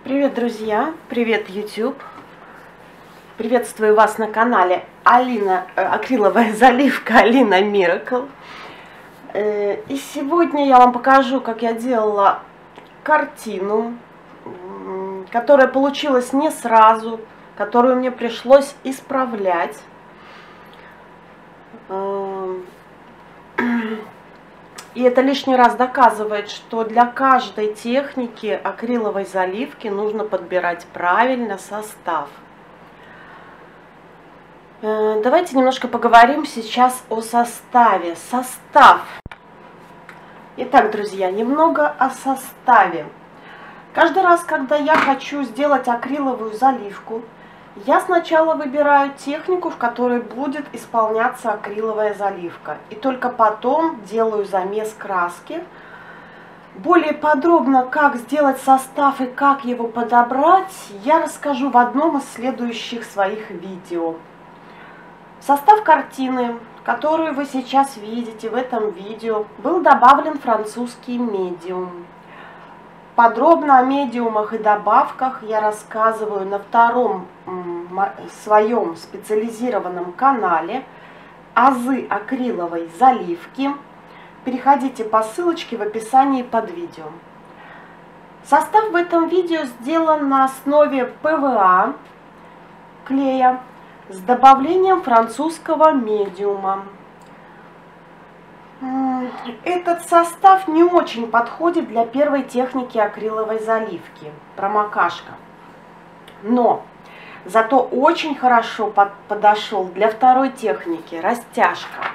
Привет, друзья! Привет, YouTube! Приветствую вас на канале акриловая заливка Alina Miracle. И сегодня я вам покажу, как я делала картину, которая получилась не сразу, которую мне пришлось исправлять. И это лишний раз доказывает, что для каждой техники акриловой заливки нужно подбирать правильно состав. Давайте немножко поговорим сейчас о составе. Состав. Итак, друзья, немного о составе. Каждый раз, когда я хочу сделать акриловую заливку, я сначала выбираю технику, в которой будет исполняться акриловая заливка. И только потом делаю замес краски. Более подробно, как сделать состав и как его подобрать, я расскажу в одном из следующих своих видео. В состав картины, которую вы сейчас видите в этом видео, был добавлен французский медиум. Подробно о медиумах и добавках я рассказываю на втором своем специализированном канале «Азы акриловой заливки». Переходите по ссылочке в описании под видео. Состав в этом видео сделан на основе ПВА клея с добавлением французского медиума. Этот состав не очень подходит для первой техники акриловой заливки, промокашка. Но зато очень хорошо подошел для второй техники, растяжка.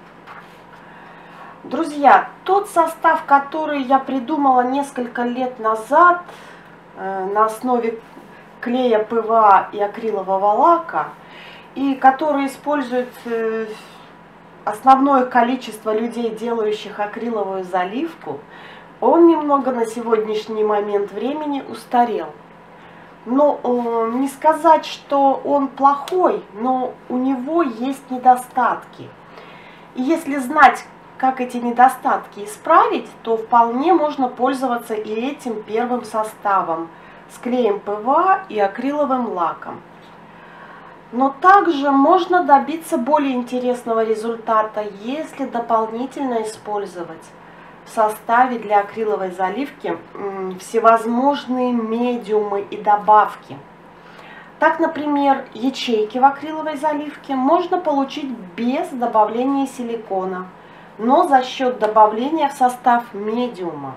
Друзья, тот состав, который я придумала несколько лет назад на основе клея ПВА и акрилового лака, и который использует основное количество людей, делающих акриловую заливку, он немного на сегодняшний момент времени устарел. Но не сказать, что он плохой, но у него есть недостатки. И если знать, как эти недостатки исправить, то вполне можно пользоваться и этим первым составом с клеем ПВА и акриловым лаком. Но также можно добиться более интересного результата, если дополнительно использовать в составе для акриловой заливки всевозможные медиумы и добавки. Так, например, ячейки в акриловой заливке можно получить без добавления силикона, но за счет добавления в состав медиума.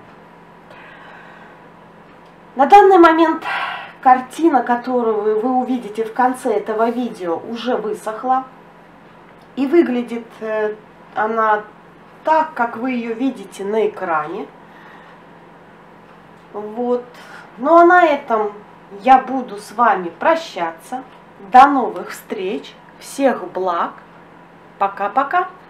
На данный момент картина, которую вы увидите в конце этого видео, уже высохла. И выглядит она так, как вы ее видите на экране. Вот. Ну а на этом я буду с вами прощаться. До новых встреч. Всех благ. Пока-пока.